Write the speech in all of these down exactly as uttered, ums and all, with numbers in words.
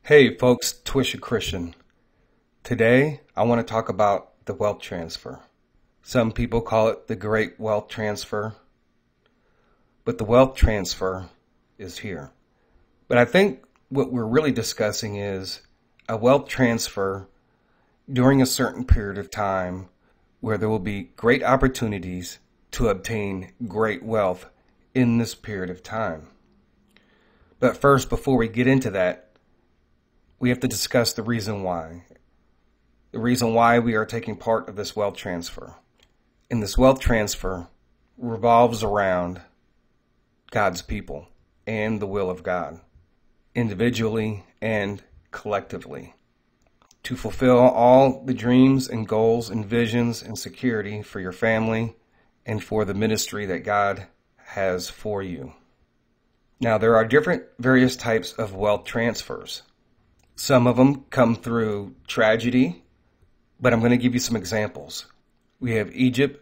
Hey folks, Twisha Christian. Today I want to talk about the wealth transfer. Some people call it the great wealth transfer, but the wealth transfer is here. But I think what we're really discussing is a wealth transfer during a certain period of time where there will be great opportunities to obtain great wealth in this period of time. But first, before we get into that, we have to discuss the reason why. The reason why we are taking part of this wealth transfer. And this wealth transfer revolves around God's people and the will of God, individually and collectively, to fulfill all the dreams and goals and visions and security for your family and for the ministry that God has for you. Now, there are different various types of wealth transfers. Some of them come through tragedy, but I'm going to give you some examples. We have Egypt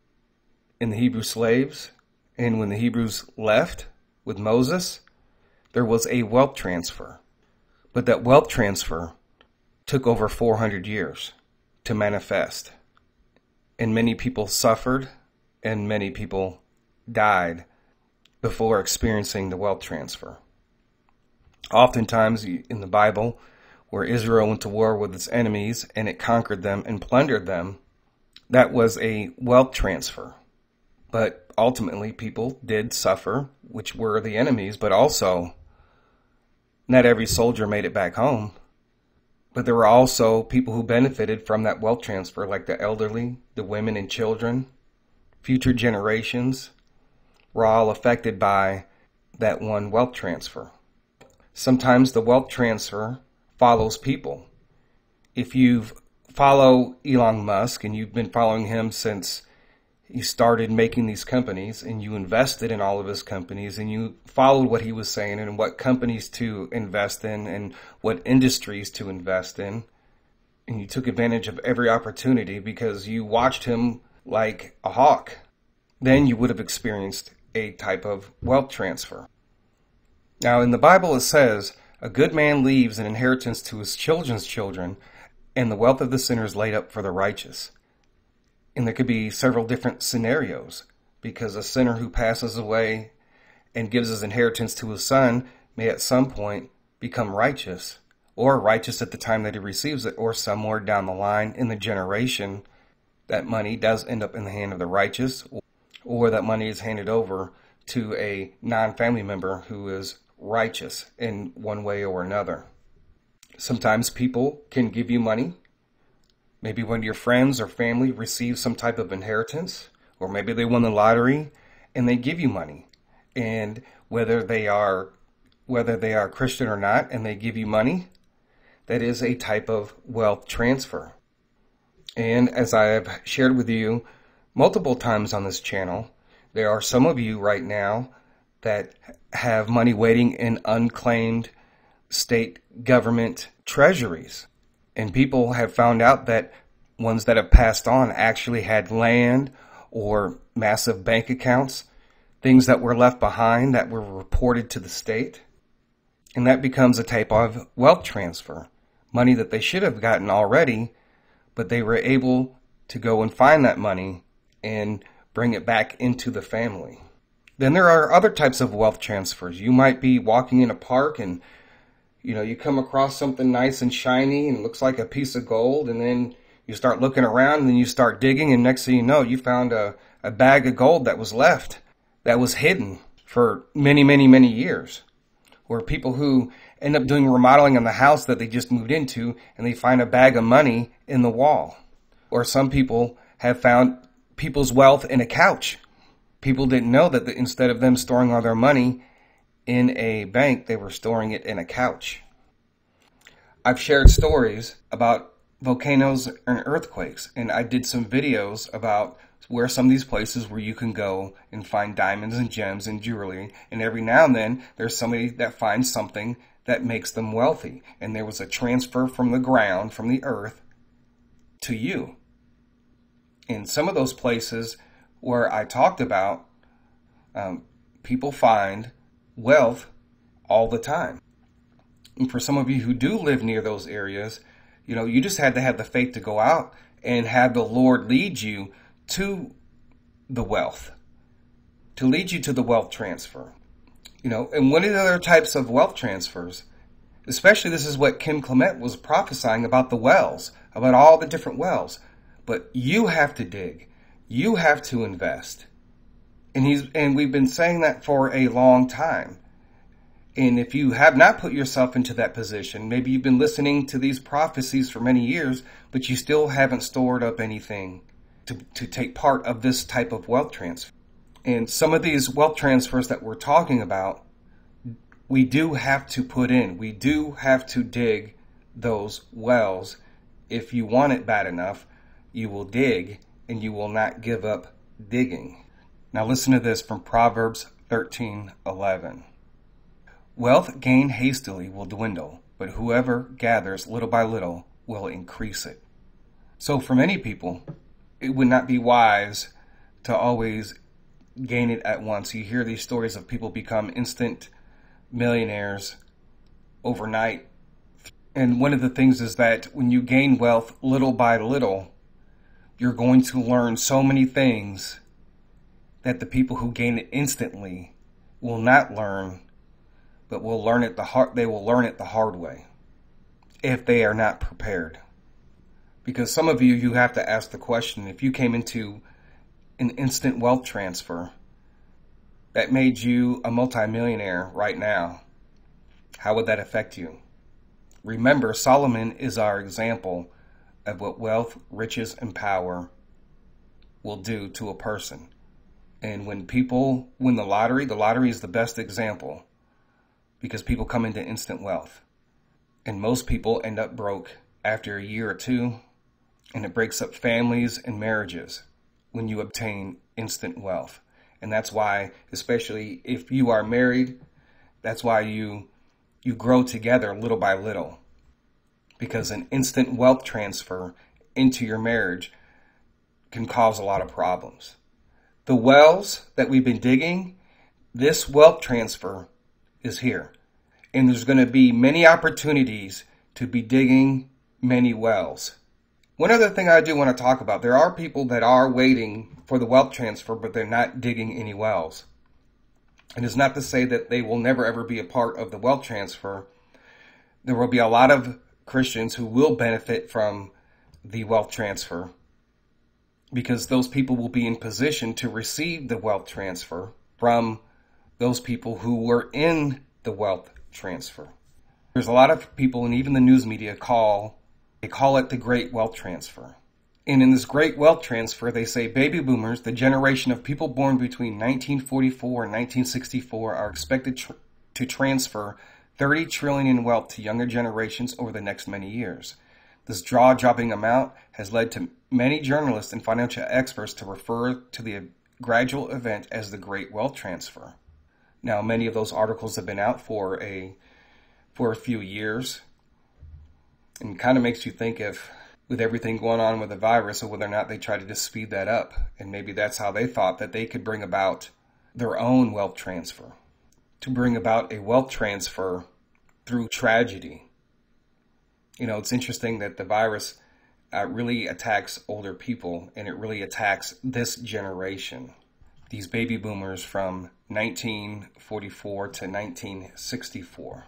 and the Hebrew slaves, and when the Hebrews left with Moses, there was a wealth transfer. But that wealth transfer took over four hundred years to manifest. And many people suffered, and many people died before experiencing the wealth transfer. Oftentimes in the Bible, where Israel went to war with its enemies and it conquered them and plundered them, that was a wealth transfer. But ultimately people did suffer, which were the enemies, but also not every soldier made it back home. But there were also people who benefited from that wealth transfer, like the elderly, the women and children. Future generations were all affected by that one wealth transfer. Sometimes the wealth transfer follows people. If you follow Elon Musk and you've been following him since he started making these companies, and you invested in all of his companies, and you followed what he was saying and what companies to invest in and what industries to invest in, and you took advantage of every opportunity because you watched him like a hawk, then you would have experienced a type of wealth transfer. Now, in the Bible it says, a good man leaves an inheritance to his children's children, and the wealth of the sinner is laid up for the righteous. And there could be several different scenarios, because a sinner who passes away and gives his inheritance to his son may at some point become righteous, or righteous at the time that he receives it, or somewhere down the line in the generation, that money does end up in the hand of the righteous, or that money is handed over to a non-family member who is righteous in one way or another. Sometimes people can give you money. Maybe when your friends or family receive some type of inheritance, or maybe they won the lottery and they give you money. And whether they are whether they are Christian or not, and they give you money, that is a type of wealth transfer. And as I have shared with you multiple times on this channel, there are some of you right now that have money waiting in unclaimed state government treasuries. And people have found out that ones that have passed on actually had land or massive bank accounts, things that were left behind that were reported to the state. And that becomes a type of wealth transfer. Money that they should have gotten already, but they were able to go and find that money and bring it back into the family. Then there are other types of wealth transfers. You might be walking in a park and, you know, you come across something nice and shiny and looks like a piece of gold, and then you start looking around and then you start digging, and next thing you know, you found a, a bag of gold that was left, that was hidden for many, many, many years. Or people who end up doing remodeling on the house that they just moved into, and they find a bag of money in the wall. Or some people have found people's wealth in a couch. People didn't know that the, instead of them storing all their money in a bank, they were storing it in a couch. I've shared stories about volcanoes and earthquakes, and I did some videos about where some of these places where you can go and find diamonds and gems and jewelry, and every now and then there's somebody that finds something that makes them wealthy, and there was a transfer from the ground, from the earth, to you. In some of those places where I talked about, um, people find wealth all the time. And for some of you who do live near those areas, you know, you just had to have the faith to go out and have the Lord lead you to the wealth, to lead you to the wealth transfer. You know, and one of the other types of wealth transfers, especially this is what Kim Clement was prophesying about the wells, about all the different wells. But you have to dig. You have to invest. And he's and we've been saying that for a long time. And if you have not put yourself into that position, maybe you've been listening to these prophecies for many years, but you still haven't stored up anything to, to take part of this type of wealth transfer. And some of these wealth transfers that we're talking about, we do have to put in. We do have to dig those wells. If you want it bad enough, you will dig and you will not give up digging. Now listen to this from Proverbs thirteen eleven. Wealth gained hastily will dwindle, but whoever gathers little by little will increase it. So for many people, it would not be wise to always gain it at once. You hear these stories of people become instant millionaires overnight. And one of the things is that when you gain wealth little by little, you're going to learn so many things that the people who gain it instantly will not learn, but will learn it the hard, they will learn it the hard way if they are not prepared. Because some of you, you have to ask the question, if you came into an instant wealth transfer that made you a multimillionaire right now, how would that affect you? Remember, Solomon is our example of what wealth, riches, and power will do to a person. And when people win the lottery, the lottery is the best example because people come into instant wealth. And most people end up broke after a year or two, and it breaks up families and marriages when you obtain instant wealth. And that's why, especially if you are married, that's why you you grow together little by little. Because an instant wealth transfer into your marriage can cause a lot of problems. The wells that we've been digging, this wealth transfer is here. And there's going to be many opportunities to be digging many wells. One other thing I do want to talk about, there are people that are waiting for the wealth transfer, but they're not digging any wells. And it's not to say that they will never ever be a part of the wealth transfer. There will be a lot of Christians who will benefit from the wealth transfer because those people will be in position to receive the wealth transfer from those people who were in the wealth transfer. There's a lot of people, and even the news media call, they call it the Great Wealth Transfer. And in this Great Wealth Transfer, they say baby boomers, the generation of people born between nineteen forty-four and nineteen sixty-four, are expected tr- to transfer thirty trillion dollars in wealth to younger generations over the next many years. This jaw-dropping amount has led to many journalists and financial experts to refer to the gradual event as the Great Wealth Transfer. Now, many of those articles have been out for a for a few years, and kind of makes you think if, with everything going on with the virus, or whether or not they try to just speed that up, and maybe that's how they thought that they could bring about their own wealth transfer, to bring about a wealth transfer through tragedy. You know, it's interesting that the virus uh, really attacks older people, and it really attacks this generation. These baby boomers from nineteen forty-four to nineteen sixty-four.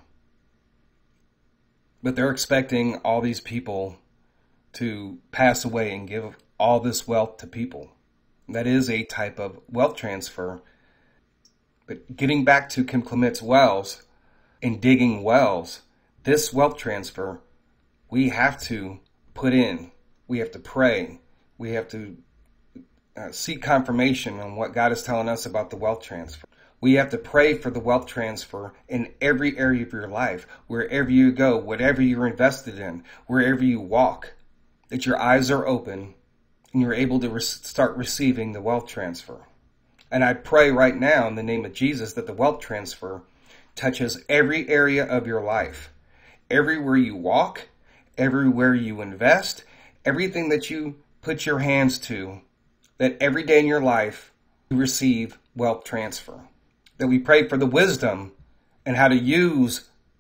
But they're expecting all these people to pass away and give all this wealth to people. That is a type of wealth transfer. But getting back to Kim Clement's wells and digging wells, this wealth transfer, we have to put in. We have to pray. We have to uh, seek confirmation on what God is telling us about the wealth transfer. We have to pray for the wealth transfer in every area of your life, wherever you go, whatever you're invested in, wherever you walk, that your eyes are open and you're able to re- start receiving the wealth transfer. And I pray right now in the name of Jesus that the wealth transfer touches every area of your life. Everywhere you walk, everywhere you invest, everything that you put your hands to, that every day in your life you receive wealth transfer. That we pray for the wisdom and how to use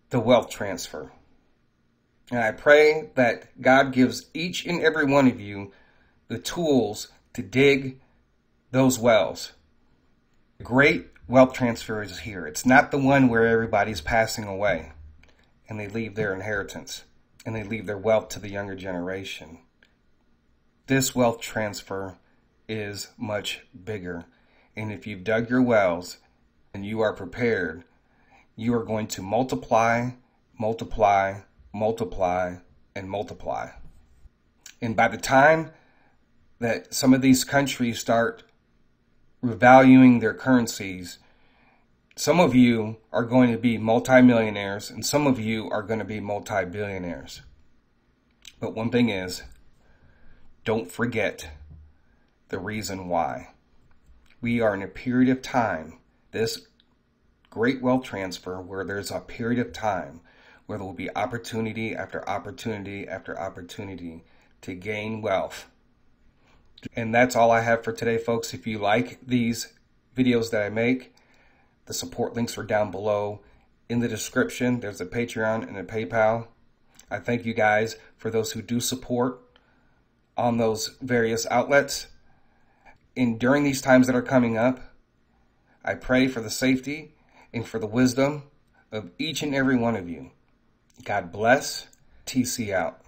the wealth transfer. And I pray that God gives each and every one of you the tools to dig those wells. The great wealth transfer is here. It's not the one where everybody's passing away and they leave their inheritance and they leave their wealth to the younger generation. This wealth transfer is much bigger. And if you've dug your wells and you are prepared, you are going to multiply, multiply, multiply, and multiply. And by the time that some of these countries start revaluing their currencies, some of you are going to be multimillionaires and some of you are going to be multi-billionaires. But one thing is, don't forget the reason why. We are in a period of time, this great wealth transfer, where there's a period of time where there will be opportunity after opportunity after opportunity to gain wealth. And that's all I have for today, folks. If you like these videos that I make, the support links are down below in the description. There's a Patreon and a PayPal. I thank you guys for those who do support on those various outlets. And during these times that are coming up, I pray for the safety and for the wisdom of each and every one of you. God bless. T C out.